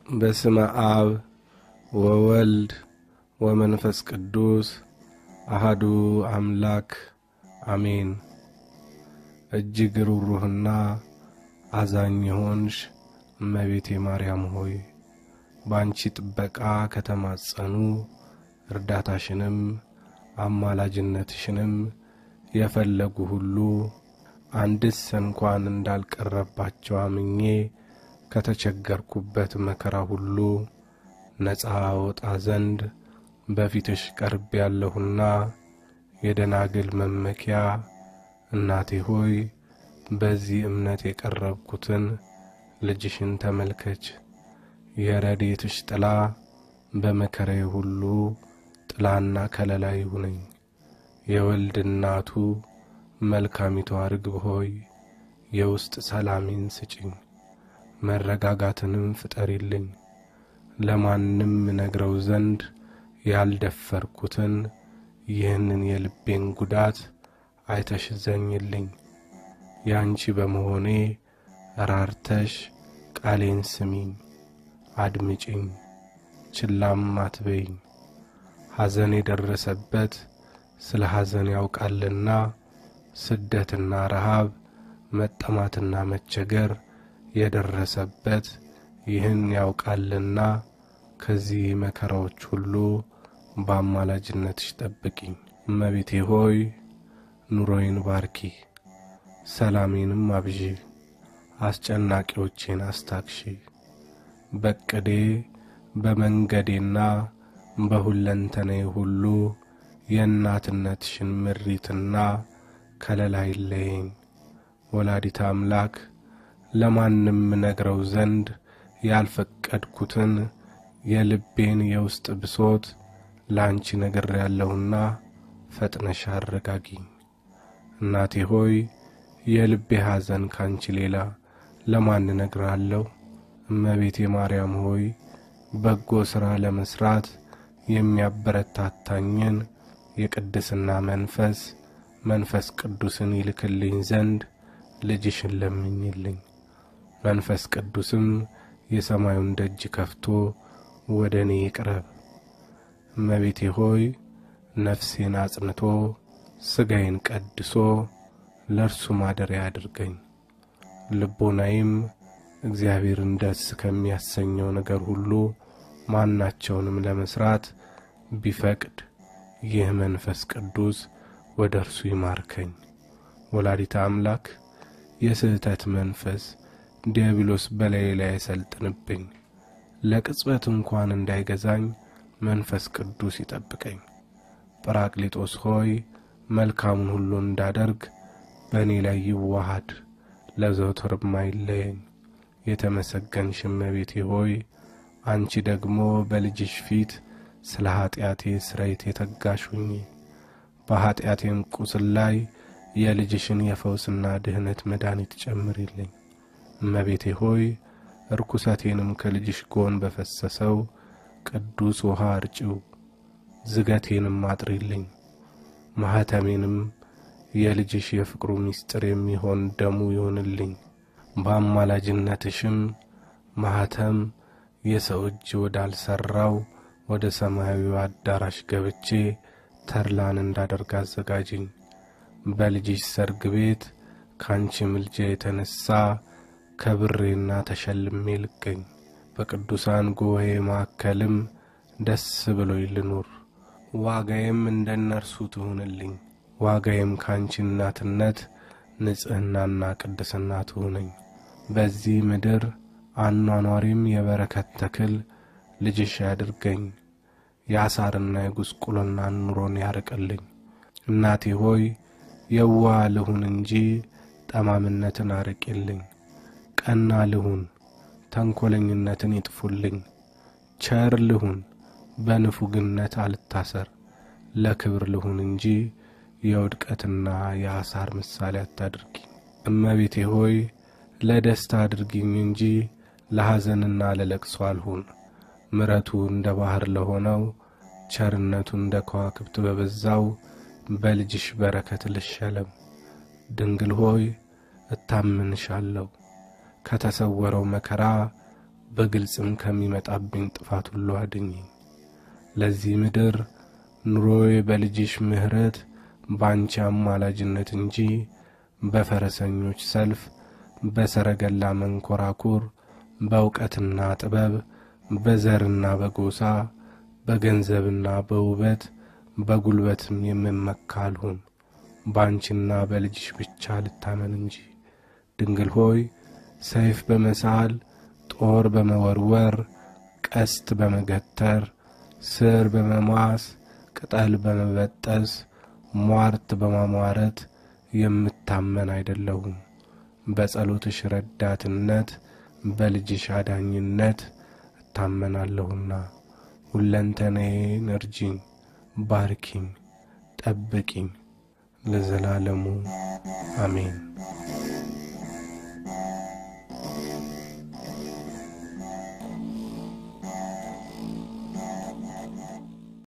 በስመ አብ ወወልድ ወመንፈስ ቅዱስ አሐዱ አምላክ አሜን። እጅግ ሩህሩህና አዛኝ ሆንሽ እመቤቴ ማርያም ሆይ ባንቺ ጥበቃ ከተማጸኑ እርዳታሽንም አማላጅነትሽንም የፈለጉ ሁሉ አንድስ እንኳን እንዳልቀረባቸው አምኜ ከተቸገርኩበት መከራ ሁሉ ነፃ ወጣ ዘንድ በፊትሽ ቀርብ ያለሁና የደናግል መመኪያ እናቴ ሆይ በዚህ እምነት የቀረብኩትን ልጅሽን ተመልከች። የረድኤትሽ ጥላ በመከራዬ ሁሉ ጥላና ከለላ ይሁነኝ። የወልድ እናቱ መልካሚቷ ርግብ ሆይ የውስጥ ሰላሜን ስጪኝ፣ መረጋጋትንም ፍጠሪልኝ። ለማንም ነግረው ዘንድ ያልደፈርኩትን ይህንን የልቤን ጉዳት አይተሽ ዘኝልኝ። ያንቺ በመሆኔ ራርተሽ ቃሌን ስሚኝ፣ አድምጪኝ፣ ችላም አትበይኝ። ሐዘን የደረሰበት ስለ ሐዘን ያውቃልና ስደትና ረሃብ መጠማትና መቸገር የደረሰበት ይህን ያውቃልና ከዚህ መከራዎች ሁሉ በአማላጅነትሽ ጠብቂኝ። እመቤቴ ሆይ ኑሮዬን ባርኪ፣ ሰላሜንም አብዢ፣ አስጨናቂዎቼን አስታክሺ። በቅዴ በመንገዴና በሁለንተናዬ ሁሉ የእናትነትሽን ምሪትና ከለላ ይለየኝ። ወላዲተ አምላክ ለማንም ነግረው ዘንድ ያልፈቀድኩትን የልቤን የውስጥ ብሶት ላንቺ ነግሬያለሁና ፈጥነሽ አረጋጊኝ። እናቴ ሆይ የልቤ ሐዘን ካንቺ ሌላ ለማን ነግራለሁ? እመቤቴ ማርያም ሆይ በጎ ሥራ ለመስራት የሚያበረታታኝን የቅድስና መንፈስ ቅዱስን ይልክልኝ ዘንድ ልጅሽን ለምኝልኝ። መንፈስ ቅዱስም የሰማዩን ደጅ ከፍቶ ወደኔ ይቅረብ። እመቤቴ ሆይ ነፍሴን አጽንቶ ሥጋዬን ቀድሶ ለእርሱ ማደሪያ አድርገኝ። ልቦናዬም እግዚአብሔርን ደስ ከሚያሰኘው ነገር ሁሉ ማናቸውንም ለመስራት ቢፈቅድ ይህ መንፈስ ቅዱስ ወደ እርሱ ይማርከኝ። ወላዲተ አምላክ የስህተት መንፈስ ዲያብሎስ በላዬ ላይ ያሰልጥንብኝ፣ ለቅጽበት እንኳን እንዳይገዛኝ መንፈስ ቅዱስ ይጠብቀኝ። ጰራቅሊጦስ ሆይ መልካሙን ሁሉ እንዳደርግ በእኔ ላይ ይዋሃድ፣ ለዘወትርም አይለየኝ። የተመሰገንሽ እመቤቴ ሆይ አንቺ ደግሞ በልጅሽ ፊት ስለ ኃጢአቴ ስርየት የተጋሽ ሁኚ። በኃጢአቴም ቁስል ላይ የልጅሽን የፈውስና ድህነት መድኃኒት ጨምሪልኝ። እመቤቴ ሆይ ርኩሰቴንም ከልጅሽ ጎን በፈሰሰው ቅዱስ ውሃ አርጪው፣ ዝገቴንም አጥሪልኝ። ማኅተሜንም የልጅሽ የፍቅሩ ምስጢር የሚሆን ደሙ ይሆንልኝ። በአማላጅነትሽም ማኅተም የሰው እጅ ወዳልሠራው ወደ ሰማያዊው አዳራሽ ገብቼ ተድላን እንዳደርግ አዘጋጅኝ። በልጅሽ ሰርግ ቤት ካንቺ ምልጃ የተነሣ ከብሬና ተሸልሜ ልገኝ። በቅዱሳን ጉባኤ ማዕከልም ደስ ብሎኝ ልኑር። ዋጋዬም እንደነርሱ ትሁንልኝ። ዋጋዬም ካንቺ እናትነት ንጽሕናና ቅድስና ትሁነኝ። በዚህ ምድር አኗኗሪም የበረከት ተክል ልጅሽ ያድርገኝ። የአሳርና የጉስቁልና ኑሮን ያርቅልኝ። እናቴ ሆይ የዋህ ልሁን እንጂ ጠማምነትን አርቂልኝ። ቀና ልሁን፣ ተንኰለኝነትን ይጥፉልኝ። ቸር ልሁን፣ በንፉግነት አልታሰር። ለክብር ልሁን እንጂ የውድቀትና የአሳር ምሳሌ አታድርጊኝ። እመቤቴ ሆይ ለደስታ አድርጊኝ እንጂ ለሐዘንና ለለቅሶ አልሁን። ምሕረቱ እንደ ባሕር ለሆነው ቸርነቱ እንደ ከዋክብት በበዛው በልጅሽ በረከት ልሸለም። ድንግል ሆይ እታምንሻለሁ። ከተሰወረው መከራ በግልጽም ከሚመጣብኝ ጥፋት ሁሉ አድኝኝ። ለዚህ ምድር ኑሮዬ በልጅሽ ምሕረት ባንቺ አማላጅነት እንጂ በፈረሰኞች ሰልፍ፣ በሰረገላ መንኮራኩር፣ በእውቀትና ጥበብ፣ በዘርና በጎሳ፣ በገንዘብና በውበት፣ በጉልበትም የምመካ አልሁን። ባንቺና በልጅሽ ብቻ ልታመን እንጂ። ድንግል ሆይ ሰይፍ በመሳል፣ ጦር በመወርወር፣ ቀስት በመገተር፣ ስር በመማስ፣ ቅጠል በመበጠስ፣ ሟርት በማሟረት የምታመን አይደለሁም። በጸሎትሽ ረዳትነት በልጅሽ አዳኝነት እታመናለሁና ሁለንተናዬን እርጂኝ፣ ባርኪኝ፣ ጠብቂኝ ለዘላለሙ አሜን።